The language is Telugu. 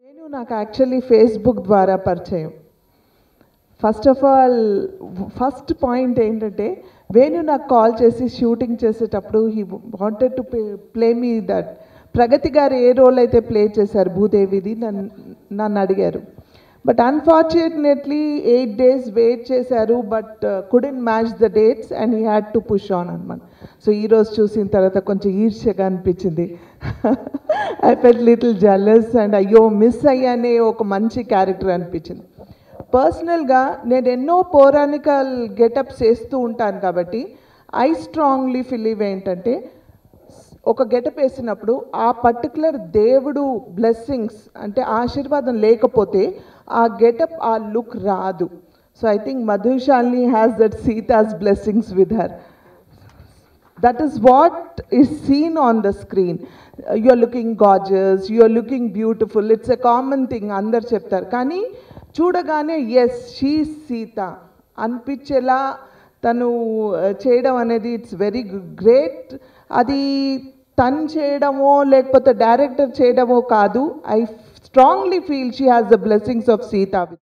నేను నాకు యాక్చువల్లీ ఫేస్బుక్ ద్వారా పరిచయం. First of all first point ఏంటంటే, వేణు నాకు కాల్ చేసి షూటింగ్ చేసేటప్పుడు he wanted to play me that. Pragathi గారు ఏ రోల్ అయితే ప్లే చేశారు భూదేవిది నన్ను అడిగారు. బట్ అన్ఫార్చునేట్లీ 8 days వెయిట్ చేశారు, but couldn't match the dates and he had to push on అనమాట. సో ఈరోజు చూసిన తర్వాత కొంచెం ఈర్ష్యగా అనిపించింది. I felt little jealous and అయ్యో మిస్ అయ్యానే ఒక మంచి క్యారెక్టర్ అనిపించింది. పర్సనల్గా నేను ఎన్నో పౌరాణికల్ గెటప్స్ వేస్తూ ఉంటాను కాబట్టి ఐ స్ట్రాంగ్లీ బిలీవ్ ఏంటంటే, ఒక గెటప్ వేసినప్పుడు ఆ పర్టికులర్ దేవుడు బ్లెస్సింగ్స్ అంటే ఆశీర్వాదం లేకపోతే ఆ గెటప్ ఆ లుక్ రాదు. So I think Madhushalini has that Sita's blessings with her. That is what is seen on the screen. You are looking gorgeous, you are looking beautiful. It's a common thing, అందరు చెప్తారు. కానీ చూడగానే ఎస్ షీ సీత అనిపించేలా తను చేయడం అనేది ఇట్స్ వెరీ గ్రేట్. అది తను చేయడమో లేకపోతే డైరెక్టర్ చేయడమో కాదు. I strongly feel she has the blessings of Sita.